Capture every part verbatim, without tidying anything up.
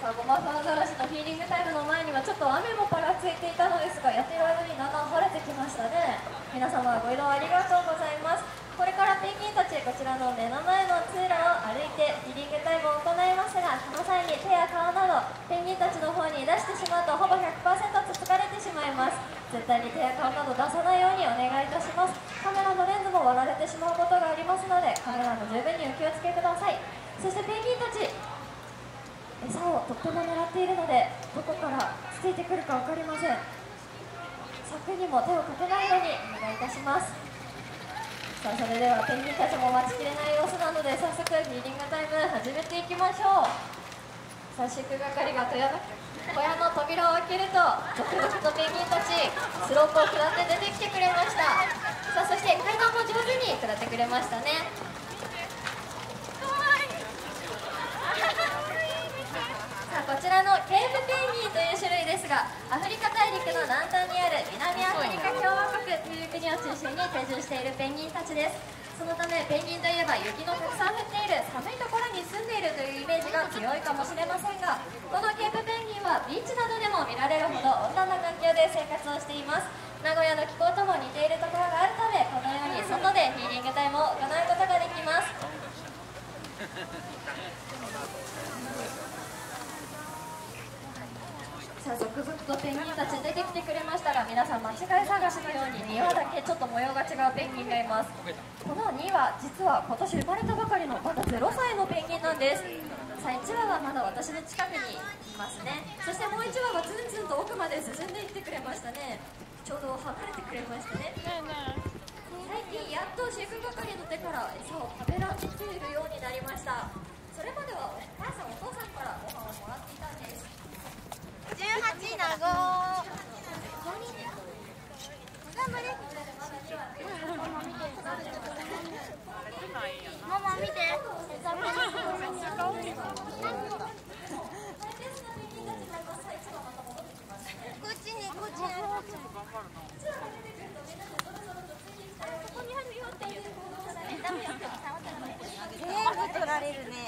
さあ、ゴマフアザラシのフィーリングタイムの前にはちょっと雨もぱらついていたのですが、やってる間にだんだん晴れてきましたね。皆様ご移動ありがとうございます。これからペンギンたち、こちらの目の前の通路を歩いてフィーリングタイムを行いますが、その際に手や顔などペンギンたちの方に出してしまうとほぼ ひゃくパーセント つつかれてしまいます。絶対に手や顔など出さないようにお願いいたします。カメラのレンズも割られてしまうことがありますので、カメラも十分にお気をつけください。そしてペンギンたち、餌をとっても狙っているので、どこからついてくるか分かりません。柵にも手をかけないようにお願いいたします。さあ、それではペンギンたちも待ちきれない様子なので、早速フィーリングタイム始めていきましょう。さあ、飼育係が小屋の小屋の扉を開けると、続々とペンギンたちスロープを下って出てきてくれました。さあ、そして階段も上手に下ってくれましたね。さあ、こちらのケープペンギンという種類ですが、アフリカ大陸の南端にある南アフリカ共和国という国を中心に定住しているペンギンたちです。そのためペンギンといえば雪のたくさん降っている寒いところに住んでいるというイメージが強いかもしれませんが、このケープペンギンはビーチなどでも見られるほど温暖な環境で生活をしています。名古屋の気候とも似ているところがあるため、このように外でフィーリングタイムを行うことができます。さあ、続々とペンギンたち出てきてくれましたが、皆さん間違い探しのようににわだけちょっと模様が違うペンギンがいます。このにわ、実は今年生まれたばかりのまだゼロさいのペンギンなんです。さあ、いちわはまだ私の近くにいますね。そしてもういちわはずんずんと奥まで進んでいってくれましたね。ちょうど離れてくれましたね。最近やっと飼育係の手から餌を食べられているようになりました。それまではお母さんお父さんからご飯をもらっていたんです。 じゅうはちなご頑張れ。ママ見て。こっちにこっちに。ここにあるよっていう。全部取られるね。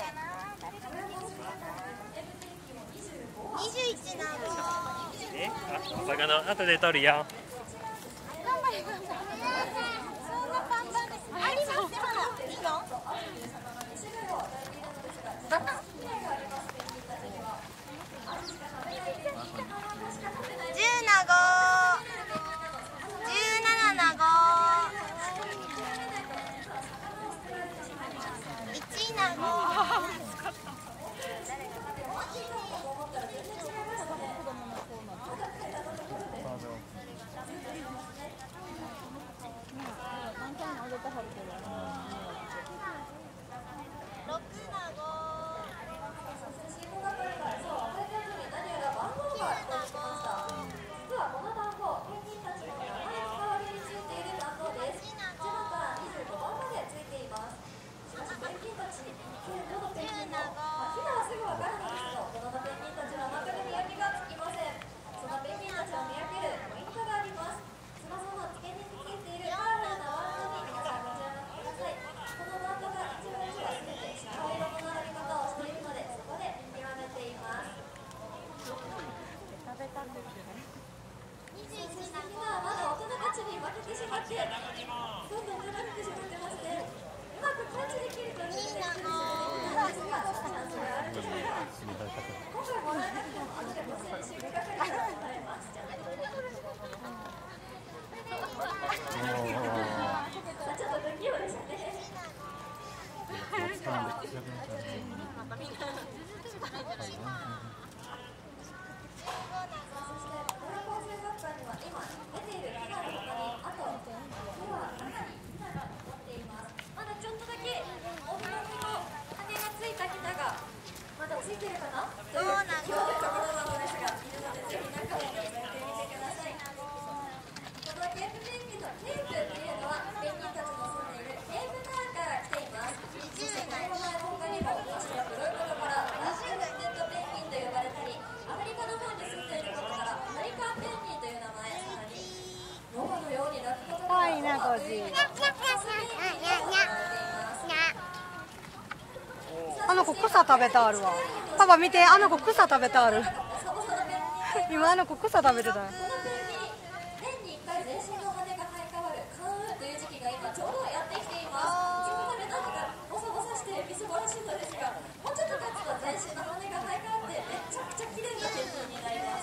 にじゅういちなご。 え、あ、お魚後で取るよ。 頑張れ頑張れ。そんな簡単です。ありますよ。いいの？バカ。じゅうなご。じゅうなななご。いちなご。おの子草食べたあるわ。パパ見て、あの子草食べたある。今あの子草食べてた。 年にいっかい全身の羽が生え変わる関羽という時期が今ちょうどやってきています。今まで何かボサボサしてみすぼらしいのですが、もうちょっと経つと全身の羽が生え変わってめちゃくちゃ綺麗な天空になります。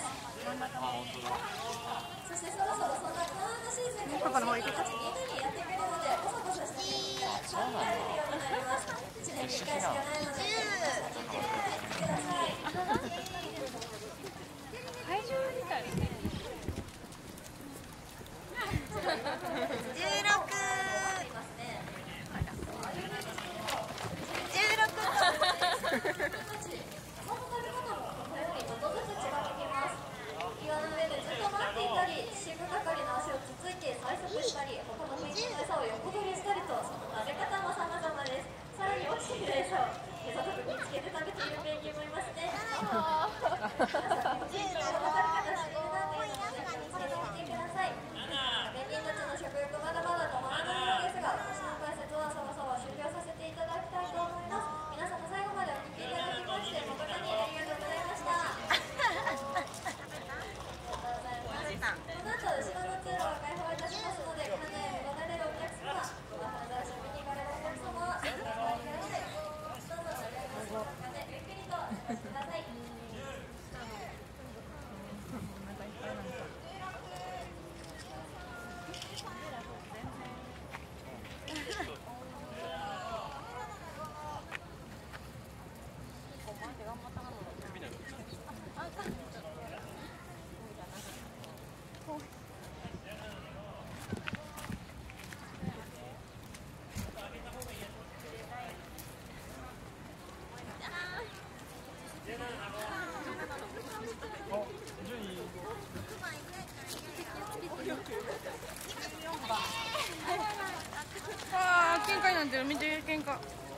そしてそろそろそんな関羽のシーズンがごしゅうかんみんなにやってくるので、ボサボサした天空がちゃんと見られるようになります。いちねんにいっかいしかないので、先に来てください。 会場みたいね。じゅうろく、じゅうろく。 その食べ方もこのようにちょっとずつ違ってきます。岩の上でずっと待っていたり、飼育係の足をつついて催促したり、他のペンギンの餌を横取りしたりと、その食べ方も様々です。さらに落ちている餌を手ざとく見つけて食べているペンギンもいますね。皆さんも人生の分かり方しているなというので見つけてみてください。ペンギンたちの食欲まだまだ止まらないようですが、私の解説はそろそろ終了させていただきたいと思います。皆様最後までお聞きいただきまして誠にありがとうございました。この後後ろの通路が開放いたしますので、館内に戻られるお客様、今から遊びに行かれるお客様はどうぞお願いします。どうぞお願いします。館ゆっくりとお越しください。 ああ、喧嘩になってる。見て、喧嘩。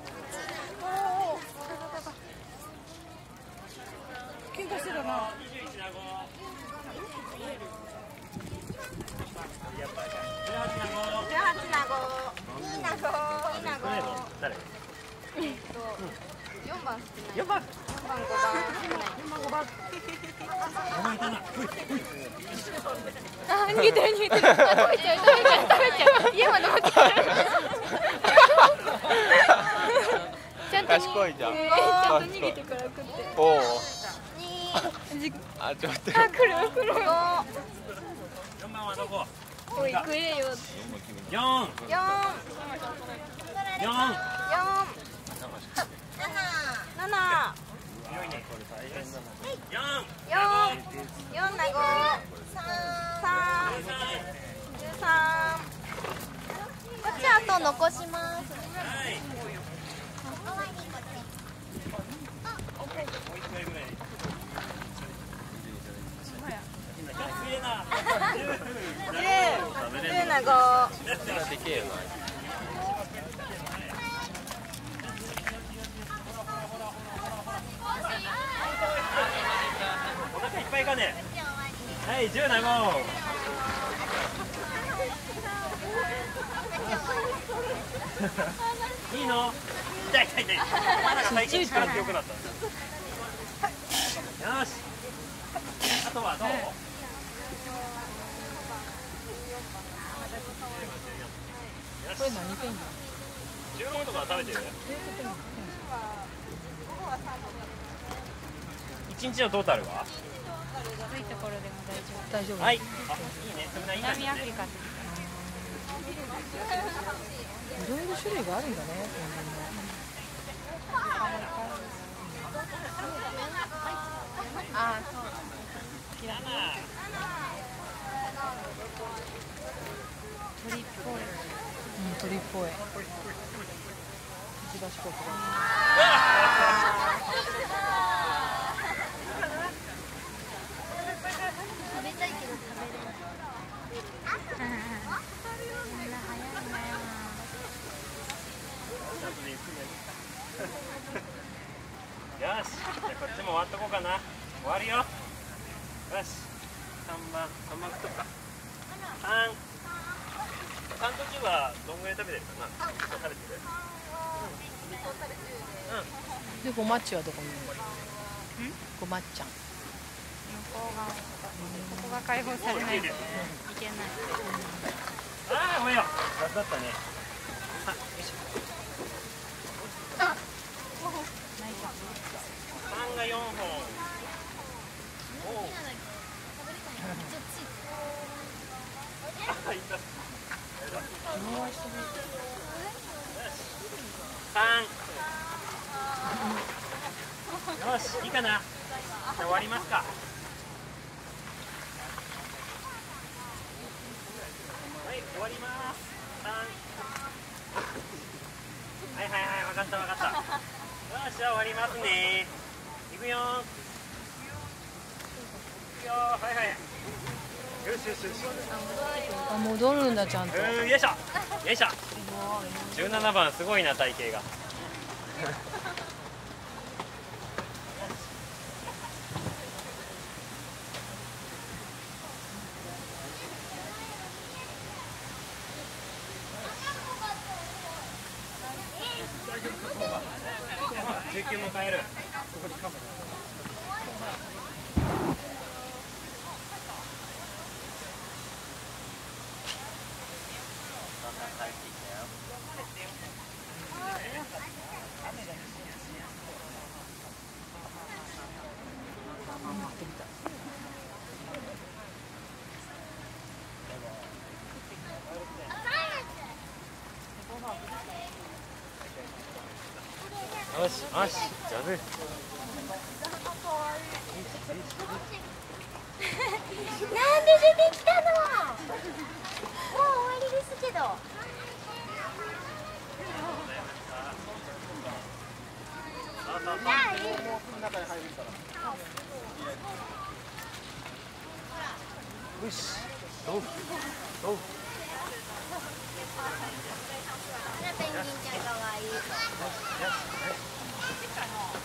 喧嘩してたな。 じゅうはちナゴ。いいナゴ。いいナゴ。 誰？ 四番好きな。 四番。 四番、五番。四番、五番。 お前だな。 あ、逃げてる、逃げてる。食べちゃう、食べちゃう、食べちゃう。家まで持ってくる。ちゃんと。 賢いじゃん。 ちゃんと逃げてから食って。 おお。 二。 あ、ちょっと待って。 あ、来る、来る。 四番はどこ？ おい、食えよ。 四。 四。 四。 四。七。七。 強いね、これ大変だな。四。 四。四ナゴ。三。十三。こっちあと残します。 はい。もう一回ぐらい。綺麗な。 十。十ナゴ。 でけえよな。 お腹いっぱいかね。はい、十なご。いいの？痛い痛い痛い。まだ最近力強くなった。よし。あとはどう？これ何ペンギン？十六とか食べてる？一日のトータルは？ 低いところでも大丈夫。 大丈夫。 はい。あ、いいね。それないいね。 南アフリカ。 いろいろ種類があるんだね。 ああ、そう。鳥っぽい。 うん、鳥っぽい。口出しこくだ。 食べたいけど食べれない。そんな早いな。 よし、じゃあこっちも終わっとこうかな。終わるよ。よし。三番、三番食っとくか。三。三途中はどんぐらい食べてるかな。食べてる。うん。 でごまっちはどこにいるの？ごまっちゃん。 向こう側。ここが開放されないといけない。 ああ、ごめんよ。雑だったね。あ、よいしょ。さんがよんほん。おお。あ、いった。さん。よし、いいかな。じゃあ終わりますか。はい、終わります。さん。はいはいはい、わかったわかった。よし、じゃあ終わりますね。いくよー。いくよー。はいはい。よしよしよし。 あ、戻るんだちゃんと。 うん、よいしょ。よいしょ。じゅうななばんすごいな体型が。中級も変える。よしよし、上手。 なんで出てきたの？もう終わりですけど。 よし、どうどう。 ペンギンちゃんかわいい。